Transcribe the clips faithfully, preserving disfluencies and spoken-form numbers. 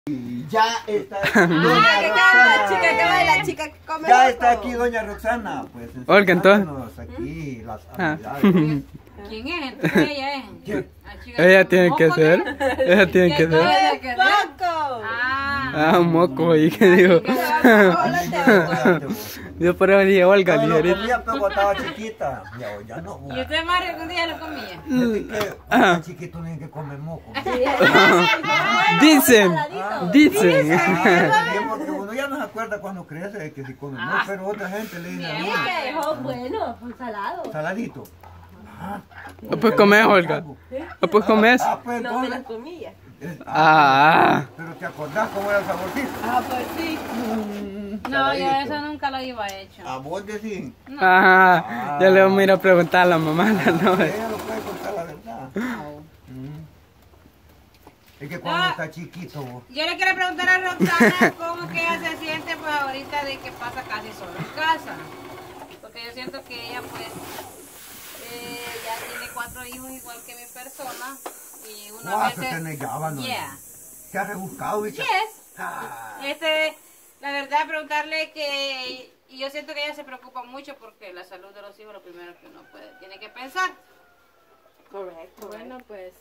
Ya está aquí Ah, doña que Roxana. la chica que va, la chica que come Ya loco. está aquí doña Roxana. Pues Olga, entonces. enseñándonos aquí las Ah. habilidades. ¿Quién es? Entonces ella es. ¿Quién? La chica Ella con tiene que moco, ser. ¿no? Ella tiene que ser. Ella que ser. ¡Poco! Ah. Ah, un moco ahí que digo. Así que acuérdate vos. Yo por ahí dije Olga, Yo dije lo ahorita. comía pero cuando estaba chiquita. Ya, ya no. ¿Y usted, Mario, algún día lo comía? Desde que cuando chiquito tienen que comer moco. Dicen, Ah, dicen. ah, sí, porque uno ya no se acuerda cuando crece que si come moco, Ah. pero otra gente le dice a Bien. mí, que dejó bueno, un salado. saladito. Ah, Pues comes, Olga. Pues comes. Ah, pues No me entonces. la comía. eh, Ah. Pero te acordás cómo era el saborcito. Ah, pues sí. No, yo Saladito. eso nunca lo iba hecho. A vos decís. Ajá. Ya le vamos a ir a preguntar a la mamá la noche. Ella lo puede contar la verdad. Mm. Es que cuando Ah. está chiquito vos. Yo le quiero preguntar a Roxana cómo que ella se siente pues ahorita de que pasa casi solo en casa. Porque yo siento que ella pues eh, ya tiene cuatro hijos igual que mi persona. Y uno a ¿Cuánto veces... tenés ya, Manuel? Yeah. ¿Te has rebuscado, bicha? Yes. Ah. Este, la verdad, preguntarle que... Y yo siento que ella se preocupa mucho porque la salud de los hijos es lo primero que uno puede, tiene que pensar. Correcto. Bueno, pues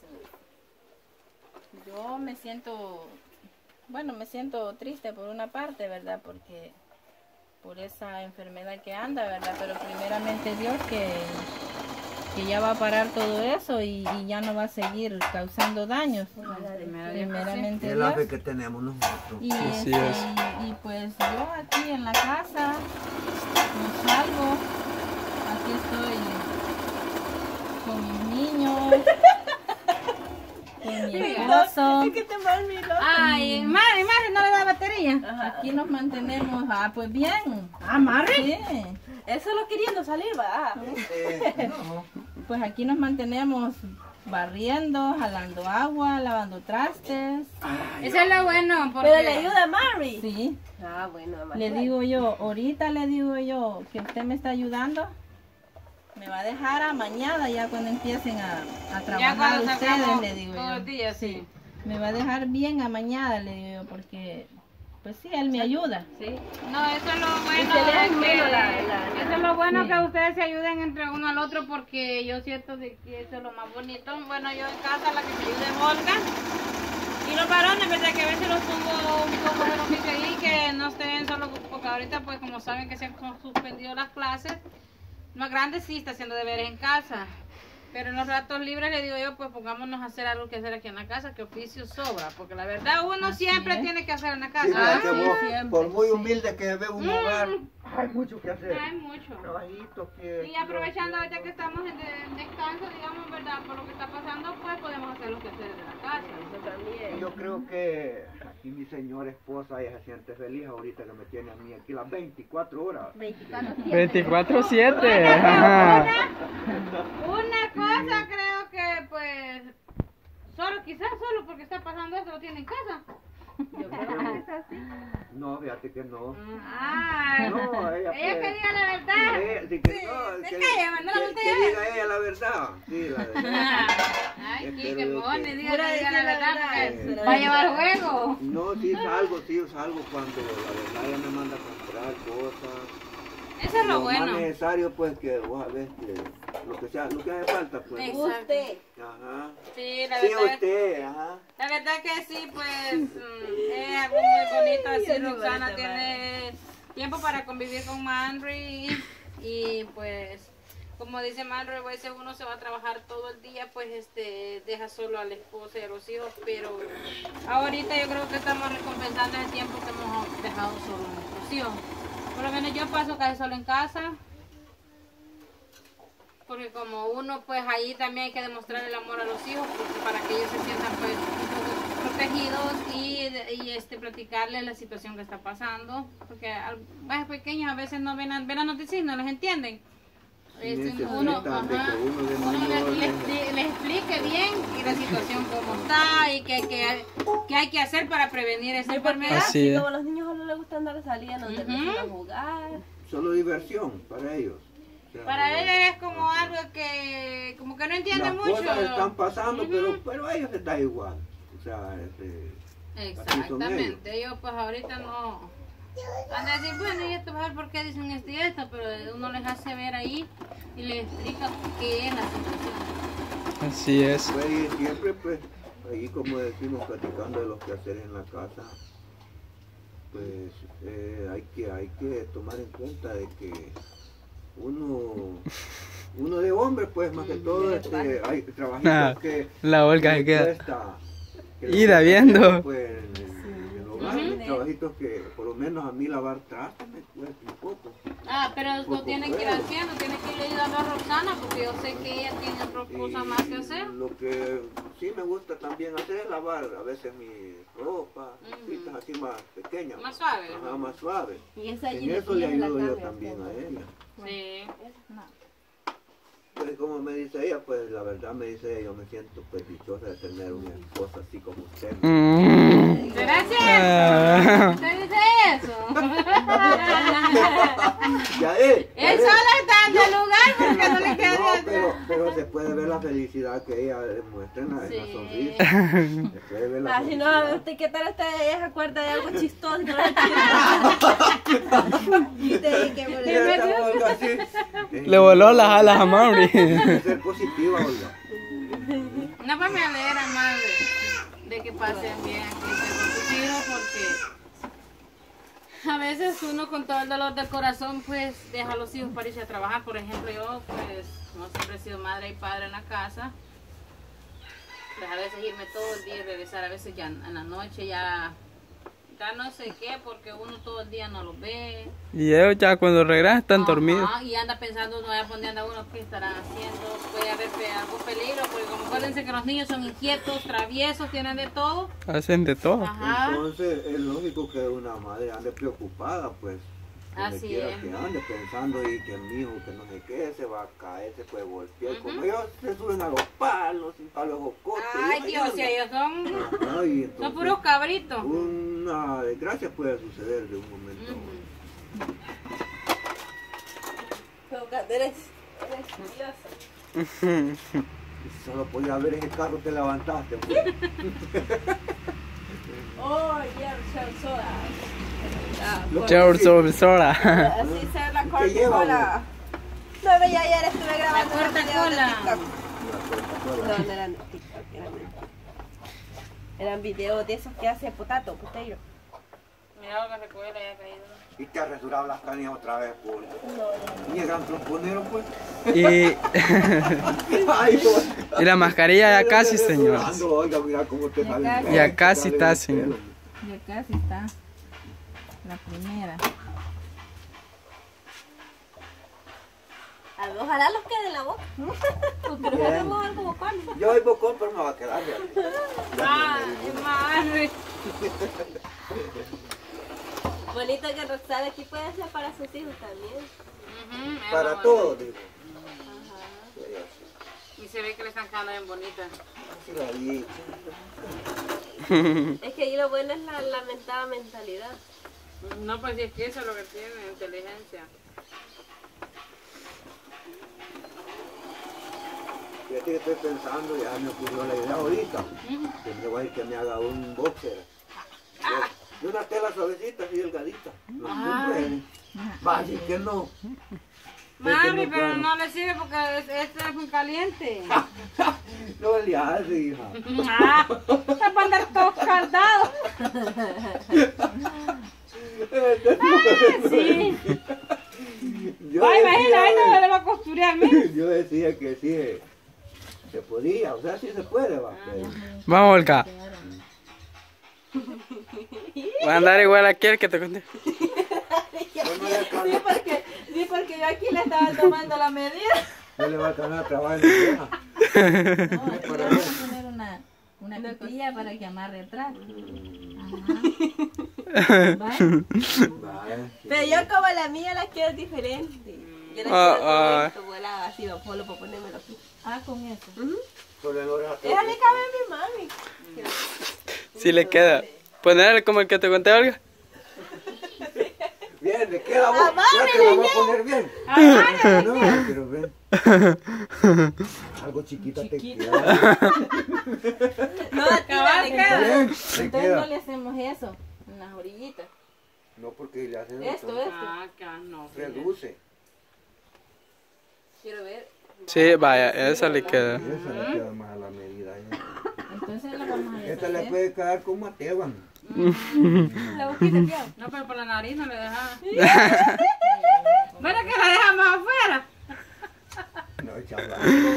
yo me siento, bueno, me siento triste por una parte, ¿verdad? Porque por esa enfermedad que anda, ¿verdad? Pero primeramente Dios que, que ya va a parar todo eso y, y ya no va a seguir causando daños. Primeramente Es la Dios. fe que tenemos nosotros. Y, Así este, es. y, y pues yo aquí en la casa no salgo, aquí estoy con mis niños, con mi esposo. Es que te me olvidó. Ay, madre, madre, no le da batería. Aquí nos mantenemos, ah, pues bien. Ah, madre. Sí, Es solo queriendo salir, va. Eh, no. pues aquí nos mantenemos barriendo, jalando agua, lavando trastes. Eso es lo bueno, porque... Pero le ayuda a Mary. Sí, Ah, bueno, mamá. le digo yo, ahorita le digo yo que usted me está ayudando. Me va a dejar a mañana ya cuando empiecen a, a Ya trabajar cuando ustedes, salgamos le digo todos yo. los días, sí. Me va a dejar bien a mañana, le digo yo, porque pues sí, él me ayuda. Sí. No, eso es lo bueno. se le da de menos que- la- la- eso es lo bueno Sí. que ustedes se ayuden entre uno al otro porque yo siento de que eso es lo más bonito. Bueno, yo en casa la que me ayuda es Olga. Y los varones, verdad que a veces los pongo un poco de lo que hice ahí, que no estén solo, porque ahorita pues como saben que se han suspendido las clases, más grandes sí está haciendo deberes en casa. Pero en los ratos libres le digo yo, pues pongámonos a hacer algo que hacer aquí en la casa, que oficio sobra, porque la verdad uno Así siempre es. tiene que hacer en la Sí, casa. pero es ¿ah? que sí, vos, siempre, por muy sí. humilde que ve un hogar, hay mucho que hacer. Hay mucho. Trabajitos que... Y aprovechando ahorita que estamos en, de- en descanso, digamos, ¿verdad? Por lo que está pasando, pues podemos hacer los quehaceres de la casa. Yo también. Yo creo que aquí mi señora esposa ella se siente feliz ahorita que me tiene a mí aquí las veinticuatro horas. veinticuatro. veinticuatro siete. Ajá. Una cosa creo que, pues, solo, quizás solo porque está pasando esto, lo tiene en casa. Yo creo que es así. No, fíjate que no. Ay, No, ella, ella pues, que diga la sí, verdad. ella- sí que, no, se que, calla, manda la que- botella. que diga ella la verdad. Sí, la verdad. Ay, Espero sí, que yo mone, que- diga, Pura que diga decir la la verdad, verdad, porque pero- va a llevar juego. No, sí salgo, sí salgo cuando la verdad ella me manda a comprar cosas. Eso es lo Lo bueno. más necesario pues que vos sabés que lo que sea, lo que hace falta pues. Exacto. Usted. Ajá. Sí, la Sí, verdad. usted, ajá. La verdad que sí, pues mm, es algo muy bonito. Así Yo no Roxana parece tiene tiempo para convivir con Manry y pues como dice Manry, a veces uno se va a trabajar todo el día, pues este deja solo a la esposa y a los hijos, pero ahorita yo creo que estamos recompensando el tiempo que hemos dejado solo a nuestros hijos. Por lo menos yo paso casi solo en casa. Porque como uno, pues ahí también hay que demostrar el amor a los hijos, porque para que ellos se sientan pues un poco protegidos y, y este platicarles la situación que está pasando, porque al- más pequeños a veces no ven, a- ven las noticias y no las entienden. Este, Necesitan uno, de ajá, que uno de uno les, mayor les- les- les explique bien y la situación cómo está y qué hay que, qué hay que hacer para prevenir esa enfermedad. Así es. Como a los niños solo les gusta andar saliendo, donde Ujú. les a jugar. Solo diversión para ellos. O sea, Para no- ellos es como algo que como que no entienden Las mucho. cosas están pasando, Ujú. pero, pero a ellos les da igual. O sea, este, Exactamente, ellos pues ahorita no van a decir, bueno, y esto va a ver por qué dicen esto y esto, pero uno les hace ver ahí y les explica qué es la situación. Así es. Pues y siempre pues, ahí como decimos, platicando de los quehaceres en la casa, pues eh, hay que hay que tomar en cuenta de que uno uno de hombre pues más que todo este, hay trabajitos Ah, que la Olga se que queda. cuesta, que le Ida cuesta viendo. hacer, pues, en, en el hogar, Ujú. trabajitos que por lo menos a mí lavar trastes me cuesta un poco. Ah, pero lo Poco tiene que ir puedo. haciendo, tiene que ir ayudando a Roxana porque yo sé que ella tiene otras cosas más que hacer. Lo que sí me gusta también hacer es lavar a veces mi ropa, Ujú. cositas así más pequeñas. Más suave. Ajá, más suave. Y esa En allí eso le tienes la ayudo yo cambia, también pues. a ella. Sí. No. Pues como me dice ella, pues la verdad me dice ella, yo me siento pues dichosa de tener una esposa así como usted. Mm. ¿Será cierto? Ah. ¿Usted dice eso? Ya es. ya Él es. solo está dando el lugar porque no le queda No, de pero, pero se puede ver la felicidad que ella muestra en la, en la Sí. sonrisa. Se puede ver la Ah, si no, felicidad. usted qué tal usted se acuerda de algo chistoso que no le y te dije que por Mira, eso. esta Olga, así. Le voló las alas a Mauri. Hay que ser positiva, Olga. No, pues me alegra más de, de que pasen bien aquí con tus hijos porque a veces uno con todo el dolor del corazón pues deja a los hijos para irse a trabajar. Por ejemplo, yo pues no siempre he sido madre y padre en la casa. Pues a veces irme todo el día y regresar, a veces ya en la noche ya, ya no sé qué porque uno todo el día no los ve. Y ellos ya cuando regresan están Ajá, dormidos. y anda pensando, no vaya a poner a uno qué estarán haciendo, puede haber pe- algún peligro, porque como acuérdense que los niños son inquietos, traviesos, tienen de todo. Hacen de todo. Ajá, Entonces es lógico que una madre ande preocupada, pues. Donde Así quiera es. que ande pensando y que mi hijo que no sé qué se va a caer, se puede golpear. Ujú. Como ellos se suben a los palos y palos jocotes. ay Dios, si ellos son, Ajá, y son entonces, puros cabritos. una desgracia puede suceder de un momento a Ujú. otro. Pero cuando eres, eres curiosa. Solo podía ver ese carro te levantaste. Pues. Oh, yeah, Shell Soda. Ah, Lo- por- George Sobresora. Así se la ¿Qué lleva, Coca-Cola. No, pero ya ayer estuve grabando La unos videos de Coca-Cola. TikTok. La No, no eran de TikTok, eran de- Eran videos de esos que hace Potato, Potato. Mira lo que se puede le haya caído. Y te ha resurado las cañas otra vez, por. Y el gran tromponero, pues. Y, Ay, no. y la mascarilla ya casi, Te señores. resurando, Oiga, mira cómo te Ya sale. casi. el- Ya te casi sale está, el señor. pelo. Ya casi está. La primera. A ver, ojalá los quede en la boca. Porque nos hacemos algo bocón. Yo hoy bocón, pero me va a quedar. fíjate. Ay, madre. Bonito que Roxana aquí puede hacer para sus hijos también. Ujú, es Para lo todo, bonito. digo. Y se ve que le están quedando bien bonitas. Así la vi. Es que ahí lo bueno es la lamentada mentalidad. No, pues si es que eso es lo que tiene, inteligencia. Fíjate que estoy pensando, ya me ocurrió la idea ahorita. Que me voy a ir que me haga un boxer. De, de una tela suavecita, así delgadita. No, no puede. Va a decir que no. Mami, no pero puedo. no le sirve porque es- este es muy caliente. No le hace, hija. Ah, es para andar todo caldado. Sí. Yo Ay, imagina, ahí no decía, le va a costurear, mira. yo decía que sí, eh, se podía, o sea, sí se puede, va. Pero, Vamos, Olga. Va a andar igual aquí el que te conté. no, le alcanza- Sí, porque, sí, porque yo aquí le estaba tomando la medida. no le va a alcanzar a trabajar en la vieja. No, es que le vamos a poner una, una pitilla para que amarre atrás. Ajá. ¿Vale? Vale, sí. Pero yo como la mía la quiero diferente. Yo la Ah, quiero ah. como volada así, va polo para ponérmelo aquí. Ah, con eso. Sobre el oreja Esa le cabe a mi mami. Si le queda. Ponerle como el que te conté, Olga. Bien, le queda vos. Ah, Ya te la voy a poner bien. No, pero ven. Algo chiquita Chiquita. te queda. No, cabal, le queda. Bien, te Entonces queda. no le hacemos eso, en las orillitas. No, porque le hacen Esto, entonces, esto. Ah, acá no. reduce. Quiero ver. Sí, vaya, esa le queda. Esa le queda más a la medida. ¿eh? Entonces la vamos a Esta le deshacer. puede quedar como a Teban. La boquita, tío. No, pero por la nariz no le deja. Bueno, que la dejamos afuera. No, chaval.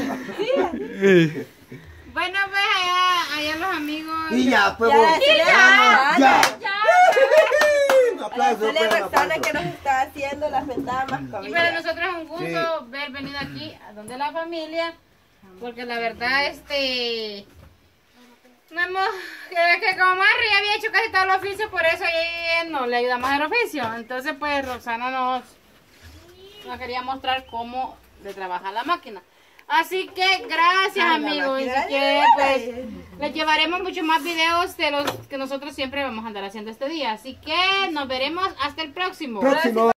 Bueno, pues allá, allá los amigos. Y ya, pues. Ya, vos. se le ya. ya. Un aplauso, Dale, pues, un Roxana, aplauso. que nos está haciendo las ventanas más Y para comillas. nosotros es un gusto ver venido aquí a donde la familia, porque la verdad, este, no hemos, que, que como Marri había hecho casi todo el oficio, por eso ella no le ayudamos al oficio. Entonces, pues Roxana nos, nos quería mostrar cómo le trabaja la máquina. Así que gracias, Ay, la amigos, y máquina que de- pues les llevaremos muchos más videos de los que nosotros siempre vamos a andar haciendo este día. Así que nos veremos hasta el próximo. Próximo.